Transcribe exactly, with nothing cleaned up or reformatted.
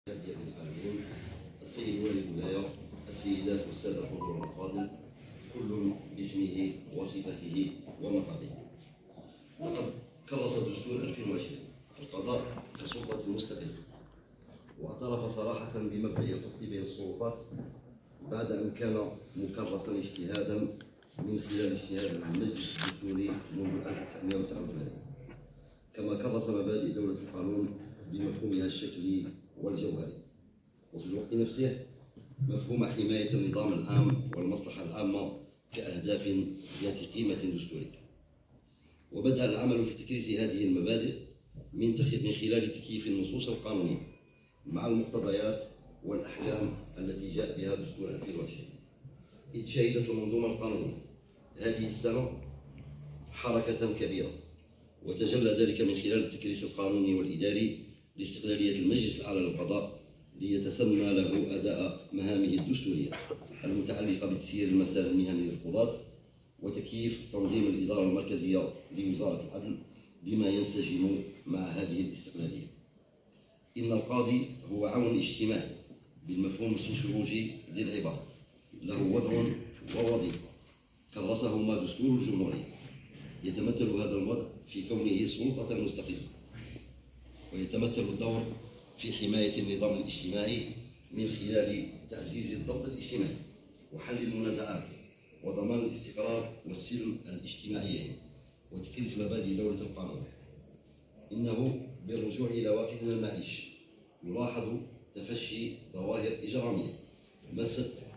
للعالمين. السيد والي الولاية، السيدات والسادة الحضور الأفاضل، كل باسمه وصفته ومقامه. لقد كرس دستور ألفين وعشرين القضاء كسلطة مستقلة، واعترف صراحة بمبدأ الفصل بين السلطات بعد أن كان مكرسا اجتهادا من خلال اجتهاد المجلس الدستوري منذ ألف وتسعمائة وتسعة وثمانين، كما كرس مبادئ دولة القانون بمفهومها الشكلي والجوهري، وفي الوقت نفسه مفهوم حماية النظام العام والمصلحة العامة كأهداف ذات قيمة دستورية. وبدأ العمل في تكريس هذه المبادئ من من خلال تكييف النصوص القانونية مع المقتضيات والأحكام التي جاء بها دستور ألفين وعشرين. إذ شهدت المنظومة القانونية هذه السنة حركة كبيرة، وتجلى ذلك من خلال التكريس القانوني والإداري لاستقلالية المجلس الأعلى للقضاء ليتسنى له أداء مهامه الدستورية المتعلقة بتسيير المسار المهني للقضاة وتكييف تنظيم الإدارة المركزية لوزارة العدل بما ينسجم مع هذه الاستقلالية. إن القاضي هو عون اجتماعي بالمفهوم السوسيولوجي للعبارة، له وضع ووظيفة كرسهما دستور الجمهورية. يتمثل هذا الوضع في كونه سلطة مستقلة، ويتمثل الدور في حماية النظام الاجتماعي من خلال تعزيز الضبط الاجتماعي وحل المنازعات وضمان الاستقرار والسلم الاجتماعيين وتكريس مبادئ دولة القانون. إنه بالرجوع إلى واقعنا المعيش يلاحظ تفشي ظواهر إجرامية مست